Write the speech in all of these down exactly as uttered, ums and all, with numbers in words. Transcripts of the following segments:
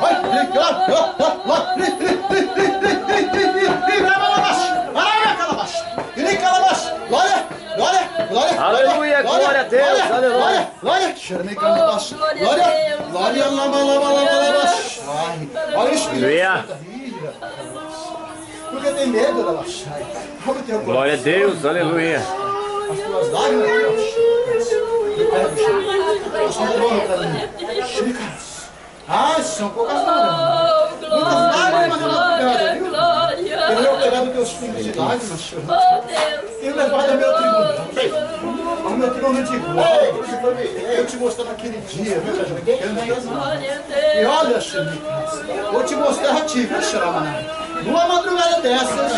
Aleluia, glória a Deus, aleluia. Glória, glória, glória, lama, lama, lama, lama. Olha o Espírito Santo. Porque tem medo da baixai. Glória a Deus, aleluia. As tuas lágrimas, ah, são poucas lágrimas. Muitas lágrimas na madrugada, viu? Eu vou pegar dos teus filhos de lágrimas, Senhor. E levar ao meu tribunal. Ao meu tribunal de glória. Eu te mostrar naquele dia, viu? E olha, Senhor, vou te mostrar a ti, viu, Xaramanai? Numa madrugada dessas,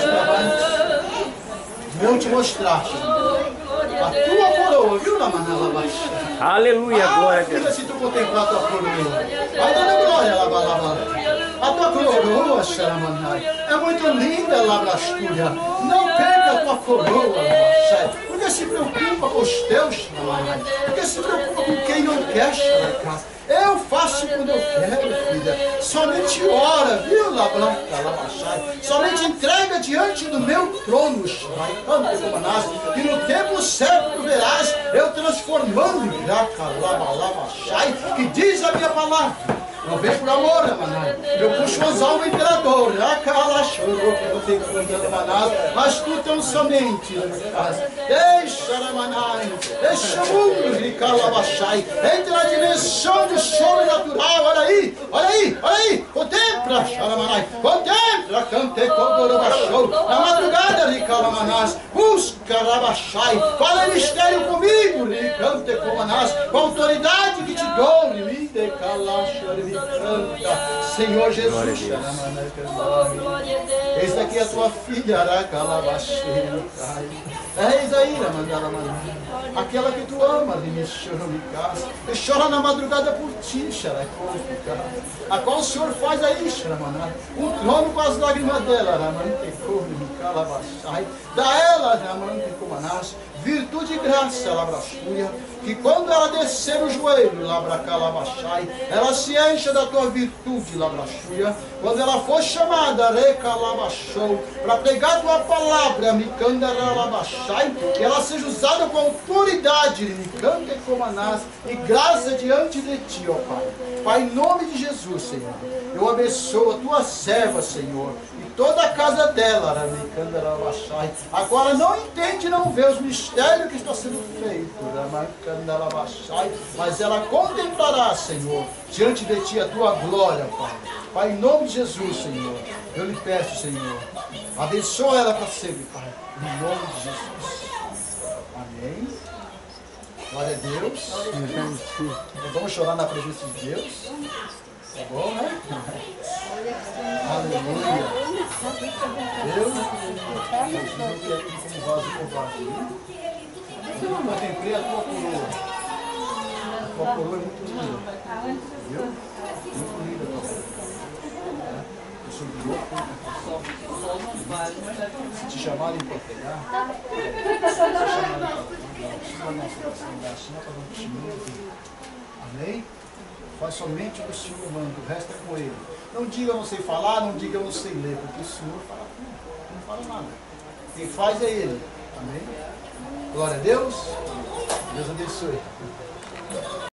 vou te mostrar, a tua coroa, viu, Lamanalabaixa? Aleluia, glória a Deus. Se tu contemplar a tua coroa, vai dando glória, Labalabala. A tua coroa, Xaramanai, é muito linda, Labrastúria. Não perca a tua coroa, Labaxai. Porque se preocupa com os teus, Lamanai. Porque se preocupa com quem não quer, Xaracá. Eu faço quando eu quero, filha. Somente ora, viu, Labranca, Labaxai? Somente entrega diante do meu trono, Xarai, e no tempo certo verás eu transformando em graca, Labaxai, que diz a minha palavra. Não vem por amor, Ramanai. Eu puxo as almas imperador. Mas tu tão somente, deixa, Ramanai. Deixa o mundo ficar Labachai. Entra na dimensão do choro natural. Olha aí, olha aí, olha aí. Contempla, Xaramanai. Contempla, cante Codorobachou. Na madrugada, Ricalamanás. Busca, Labachai. Fala mistério comigo, Ricante Comanás. Com a autoridade que te dou, me decalacha. Canta, Senhor Jesus, eis aqui a tua filha, Aracalabaxeira, eis aí, aquela que tu amas, e chora na madrugada por ti, a qual o Senhor faz aí, um trono com as lágrimas dela, dá ela, virtude e graça, Labrastúria, que quando ela descer o joelho, Labracalabachai, ela se encha da tua virtude, Labrastúria, quando ela for chamada, Recalabachou, para pregar a tua palavra, Micandaralabachai, que ela seja usada com autoridade, Micante Comanás, e graça diante de ti, ó Pai. Pai, em nome de Jesus, Senhor, eu abençoo a tua serva, Senhor, e toda a casa dela, Micandaralabachai, a qual ela não entende, não vê os mistérios que está sendo feito, mas ela contemplará, Senhor, diante de ti a tua glória, Pai. Pai, em nome de Jesus, Senhor, eu lhe peço, Senhor, abençoa ela para sempre, Pai, em nome de Jesus. Amém. Glória a Deus. Vamos chorar na presença de Deus. Tá bom, né? Aleluia. Deus, como vaso covarde. Eu contemplei a tua coroa. A tua coroa é muito linda. Viu? Muito linda a tua coroa. Eu sou de louco. Se te chamarem para pegar, se te chamarem para pegar, chama para não te medir. Amém? Faz somente o que o Senhor manda, o resto é com Ele. Não diga eu não sei falar, não diga eu não sei ler, porque o Senhor fala tudo, não fala nada. Quem faz é Ele. Amém? Glória a Deus. Deus abençoe.